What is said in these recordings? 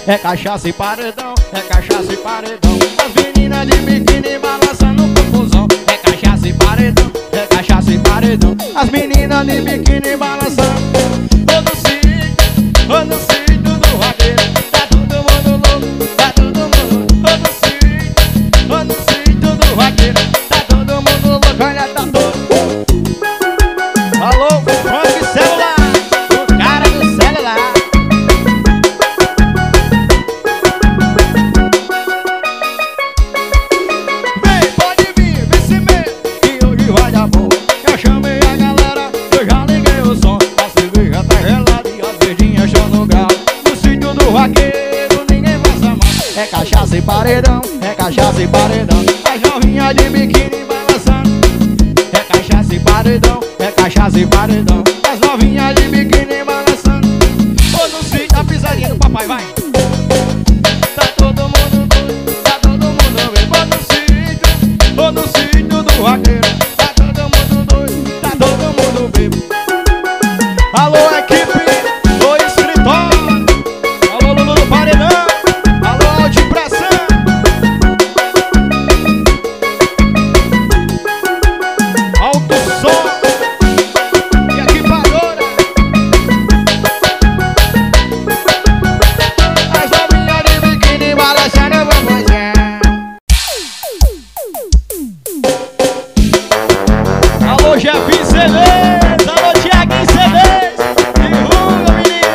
é cachaça e paredão, é cachaça e paredão. As meninas de biquíni balançando o popozão, é cachaça e paredão, é cachaça e paredão. As meninas de biquíni balançando. Ô no sítio do vaqueiro, tá todo mundo louco, tá todo mundo. Ô no sítio do vaqueiro, tá todo mundo louco, olha, tá todo. Alô, Frank Celular, o cara do celular. Vem, pode vir, vem se medo, que hoje vai dar bom. Eu chamei a galera, eu já liguei o som. A cerveja tá gelada e as verdinhas estão no grau. No sítio do vaqueiro ninguém passa mal. É cachaça e paredão, é cachaça e paredão. As novinhas de biquíni balançando, é cachaça e paredão, é cachaça e paredão. As novinhas de biquíni balançando. Ô no sítio, a pisadinha do papai, vai. Tá todo mundo doido, tá todo mundo bem. Ô no sítio do vaqueiro, tá todo mundo doido, tá todo mundo bem. Alô, equipe do escritório. Alô, Lulu do Paredão. Alô, Alto Pressão. Alto som e equipadora. As novinhas de biquíni balançando o bambuzão. Alô, Jefinho CDs. Alô, Thiaguinho CDs. Divulga, menino.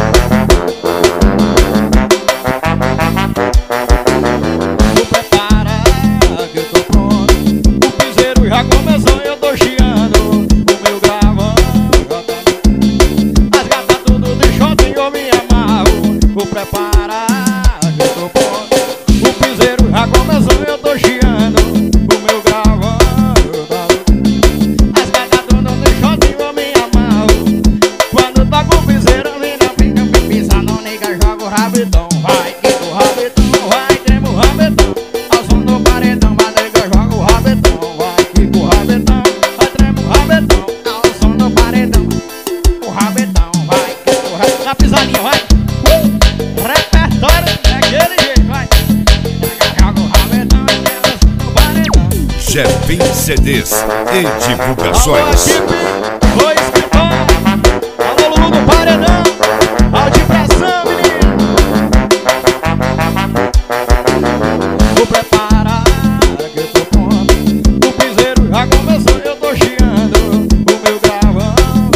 Vou preparar que eu tô pronto. O piseiro já começou e eu tô chiando. O meu gravão já tá. As gatas tudo de shot e eu me amarro. Vou preparar que eu tô pronto. O piseiro já começou e eu tô chiando. O meu gravão já tá. As gatas tudo de shot e eu me amarro. Quando toca o piseiro, a mina fica me pisando, nega, joga o rabetão. Vai, quica o rabetão, vai, trema o rabetão. Ao som do paredão, vai, nega, joga o rabetão. Vai, quica o rabetão, vai, trema o rabetão. Ao som do paredão, o rabetão, vai, quica o rabetão. Na pisadinha, vai. Repertório daquele jeito, vai. Nega, joga o rabetão, e trema o som do paredão. Jefinho CDs e Alô, divulgações. equipe do escritório. Alô, Lulu do Paredão. Alto Pressão, menino. Vou preparar que eu tô pronto. O piseiro já começou e eu tô chiando. O meu gravão.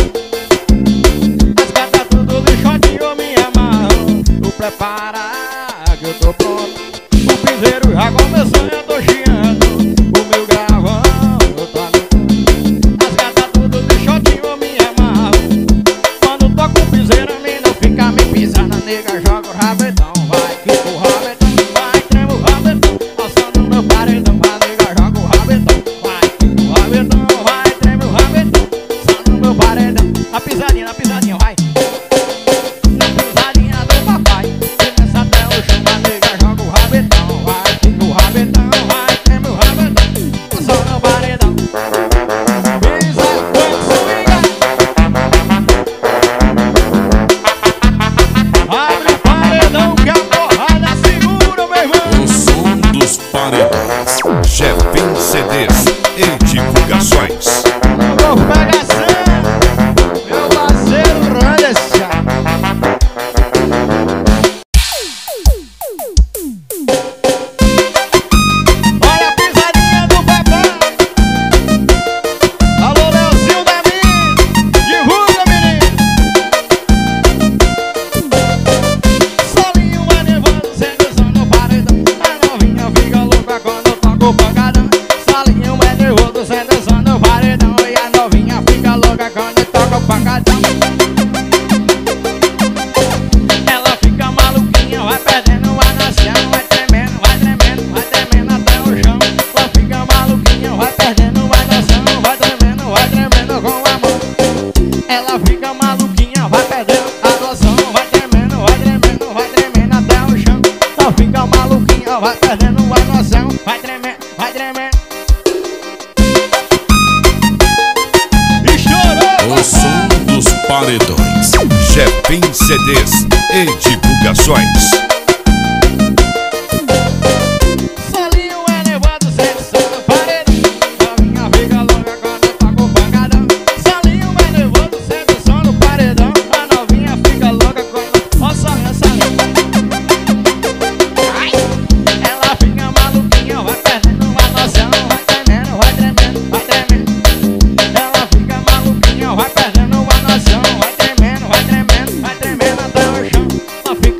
As gatas tudo de shot e eu me amarro. Vou preparar que eu tô pronto. O piseiro já começou e eu tô chiando. O meu gravão eu tô ali. As gatas tudo de shot e eu me amarro. Quando toca o piseiro, a mina fica me pisando, nega, joga o rabetão. Vai, quica o rabetão, vai, trema o rabetão. Ao som do meu paredão, vai, nega, joga o rabetão. Vai, quica o rabetão, vai, trema o rabetão. Som do meu paredão. Na pisadinha, vai. Na pisadinha do papai. E nessa até o chão, vai, nega, joga o rabetão. Vai, quica o rabetão, vai, trema o rabetão. Ao som do paredão. Pisa, quando swinga. Abre o paredão que a porrada segura, meu irmão. O som dos paredões. Jefinho CDs e divulgações. Vou pegação, meu parceiro Randerson. Olha a pisadinha do papai. Alô, Leozinho da Mina. Divulga, menino. Solinho vai levando, sendo som no paredão. A novinha fica louca quando toca o pancadão. Solinho vai nervoso, sendo som no paredão. E a novinha fica louca quando toca o pancadão. Ela fica maluquinha, vai perdendo a noção. Vai tremendo, vai tremendo, vai tremendo até o chão. Ela fica maluquinha, vai perdendo a noção. Vai tremendo com a mão. Ela fica maluquinha, vai perdendo a noção. Vai tremendo, vai tremendo, vai tremendo até o chão. Ela fica maluquinha, vai perdendo a noção. Vai tremendo, vai tremendo. Estourou! O som dos paredões. Jefinho CDs e divulgações.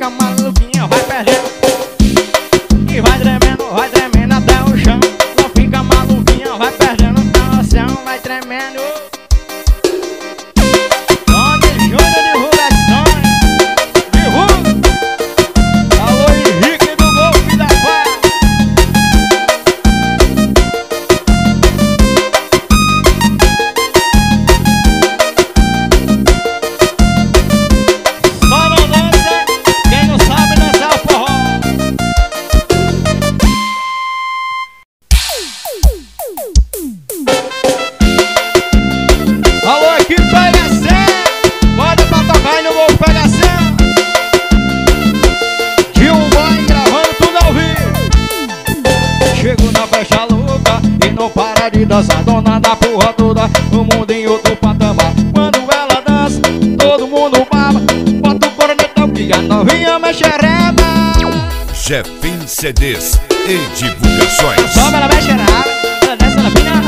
fica maluquinha, vai perdendo e vai tremendo até o chão. Ela fica maluquinha, vai perdendo a noção, vai tremendo. Tony Júnior Divulgações, divulga. Alô Henrique do Golfe da Paz. Só não dança quem não sabe dançar o forró. Alô, aqui pegação, bota pra tocar e no vou pegação. De um boy gravando tudo ao vivo. Chego na festa louca e não para de dançar. Dona da porra toda, o mundo em outro patamar. Quando ela dança, todo mundo baba. Bota o cornetão que a novinha mexe a reba. Jefinho CDs e divulgações. Sobe, ela mexe a reba, ela desce, ela pina.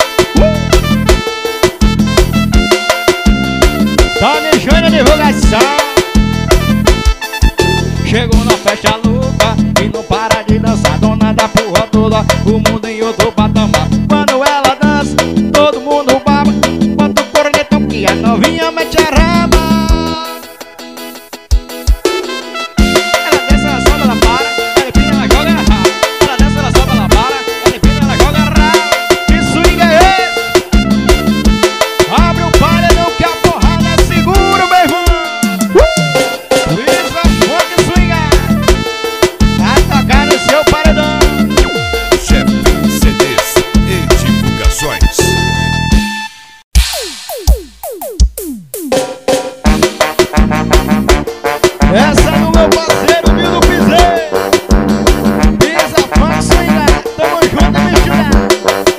Tony Júnior Divulgação. Chegou na festa louca e não para de dançar. Dona da porra toda, o mundo em outro patamar. Quando ela dança, todo mundo baba. Bota o cornetão que a novinha mete a raba. Ela desce, ela sobe, ela para. Ela empina, ela joga, ela rala. Ela desce, ela sobe, ela para. Ela empina, ela joga, ela rala. Que swing é esse? Abre o paredão que a porrada é seguro, meu irmão. Isso é funk swingar. Vai tocar no seu paredão. Jefinho CDs e divulgações. Essa é do meu parceiro Nilo Piseiro. Pisa funk swingar. Tamo junto e misturado.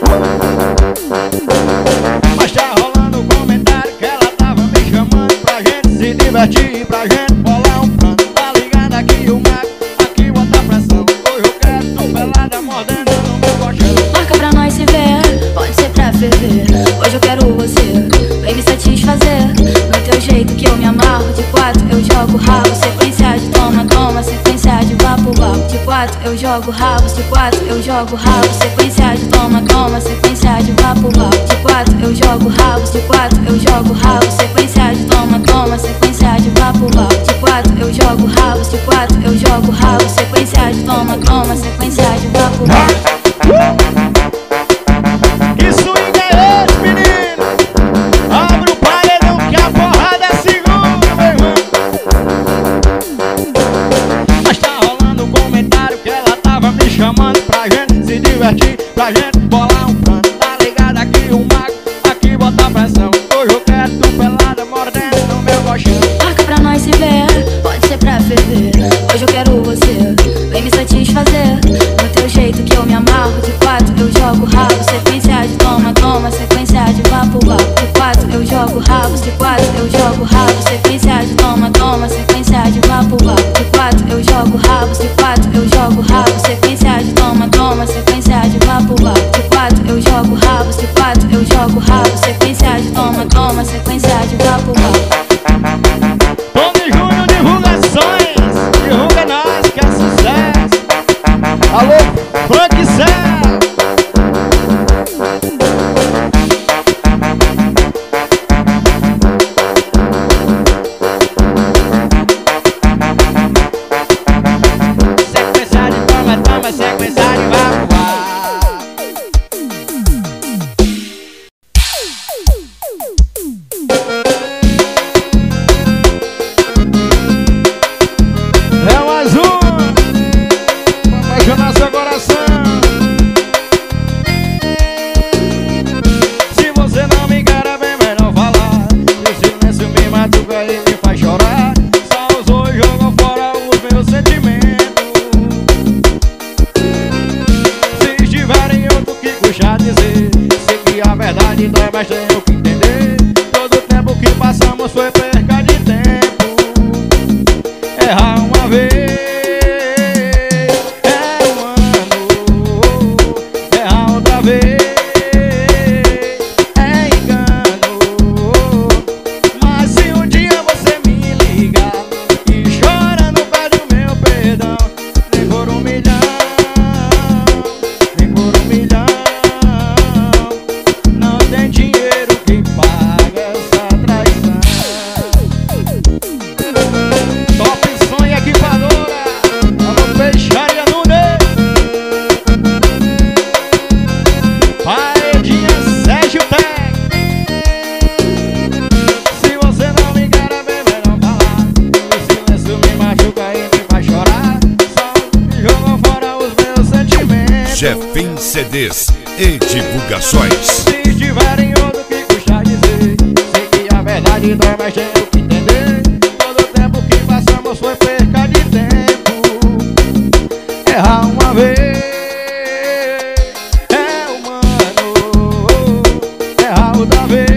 Mas tá rolando um comentário que ela tava me chamando pra gente se divertir, pra gente bolar um plano. Tá ligado aqui o mago, aqui bota pressão. Hoje eu quero tu pelada mordendo no meu colchão. Marca pra nós se ver, pode ser pra ferver. Hoje eu quero você, vem me satisfazer. No teu jeito que eu me amarro. De 4 eu jogo rabo, sequência de toma, toma, sequência de vapo, vapo. De 4 eu jogo rabo, de 4 eu jogo rabo, sequência de toma, toma, sequência de vapo, vapo. De 4 eu jogo rabo, de 4 eu jogo rabo, sequência de toma, toma, sequência de vapo, vapo. De 4 eu jogo rabo, de 4 eu jogo rabo, sequência de toma, toma, sequência de vapo, vapo. Que swing é esse, menino? Abre o paredão que a porrada é segura, meu irmão. Mas tá rolando um comentário que ela tava me chamando pra gente se divertir, pra gente bolar um plano. Tá ligado aqui o mago, aqui bota pressão. Hoje eu quero tu pelada mordendo no meu colchão. Marca pra nós se ver, pode ser pra ferver. Hoje eu quero você, vem me satisfazer. No teu jeito que eu me amarro. De 4 eu jogo rabo, sequência de toma, toma, sequência de vapo, vapo. De 4 eu jogo rabo, de 4 eu jogo rabo, sequência de toma, toma, sequência de vapo, vapo. De 4 eu jogo rabo, de 4 eu jogo rabo, sequência de toma, toma, sequência de vapo, vapo. De 4 eu jogo rabo, de 4 eu jogo rabo, sequência de toma, toma, sequência de vapo, vapo. Tony Júnior Divulgações, divulga nós que é sucesso. Alô, Frank Zé. Sequência de toma, toma, Jefim CDs e divulgações. Se estiverem outro que custa dizer, sei que a verdade dói, mas tenho que entender. Todo o tempo que passamos foi perca de tempo. Errar uma vez é humano, errar outra vez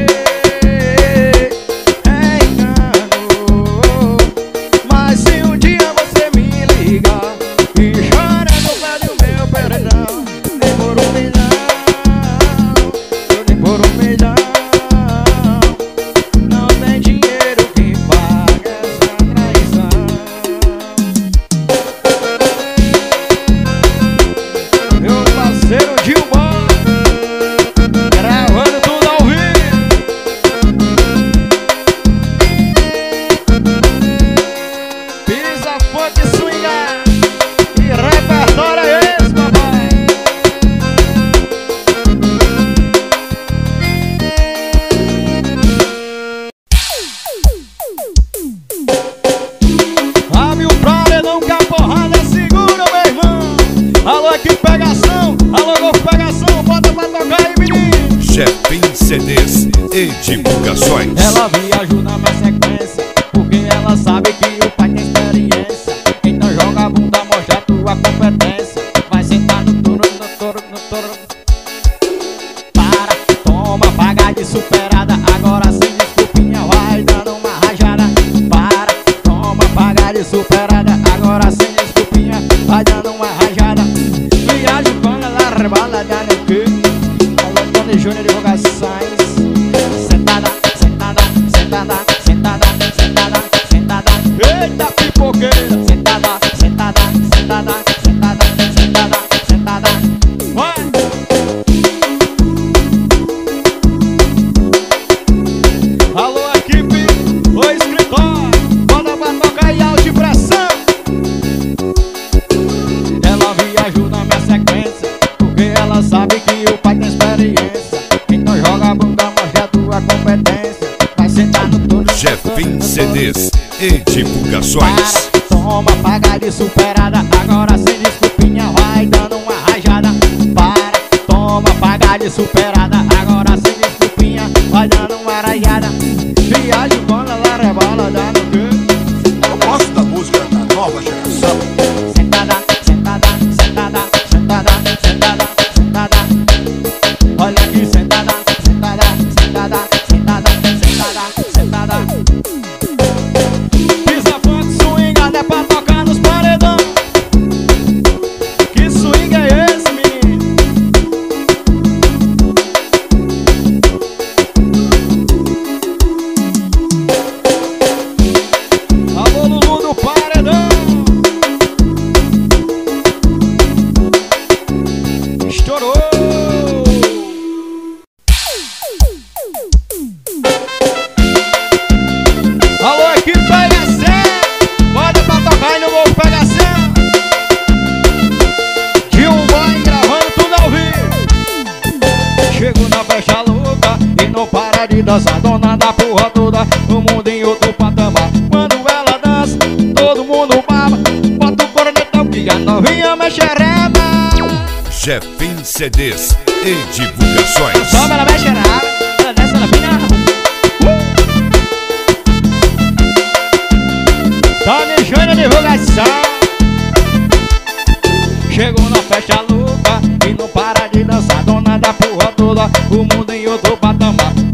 é engano. Mas se um dia você me ligar e chorando pede o meu perdão, nem por um milhão, nem por um milhão, não tem dinheiro que pague essa traição. Meu parceiro Gilmar, gravando tudo ao vivo. Pisa, funk, swinga e repertório é esse, papai. Abre o paredão que a porrada é segura, meu irmão. Alô, aqui pegação, alô, golfe pegação, bota pra tocar aí, menino. Jefim CDs e divulgações. Ela me ajuda na sequência, porque ela sabe que o pai tem experiência. Então joga a bunda, mostra a tua competência. Vai sentar no touro, no touro, no touro. Para, toma, paga de superada. Agora sem desculpinha vai dando uma rajada. Para, toma, paga de superada. Agora sem desculpinha vai dando uma rajada. Viagem quando ela rebala, dá no que? Alô, Tony Júnior divulgações. Sentada, sentada, sentada, sentada, sentada, sentada. Eita pipoqueira. Sentada, sentada, sentada, sentada, sentada, sentada. Vai. Alô, equipe, o escritório, bota pra tocar em alta pressão. Ela me ajuda na minha sequência, porque ela sabe que o pai tem experiência. Então joga a bunda, mostra a tua competência. Vai sentar no touro. Jefim CDs e divulgações. Para, toma, paga de superada. Agora sem desculpinha vai dando uma rajada. Para, toma, paga de superada. Agora sem desculpinha vai dando uma rajada. Viagem quando ela rebola, dá no que? Eu gosto da música da nova geração. Sentada, sentada, sentada, sentada, sentada, sentada. Olha aqui, sentada, sentada, sentada, sentada, sentada, sentada. Pisa, funk, swing, é pra tocar nos paredão. Que swing é esse, menino? Alô, Lulu do paredão. Estourou. Alô, equipe pegação, bota pra tocar e no gol pegação. Gilmar gravando tudo ao vivo. Chego na festa louca e não para de dançar. Dona da porra toda, o mundo em outro patamar. Quando ela dança, todo mundo baba. Bota o cornetão que a novinha mexe reba. Jefim CDs e divulgações. Sobe, ela mexe reba, ela desce, ela pina. Tony Júnior divulgação. Chegou na festa louca e não para de dançar. Dona da porra toda, o mundo em outro patamar.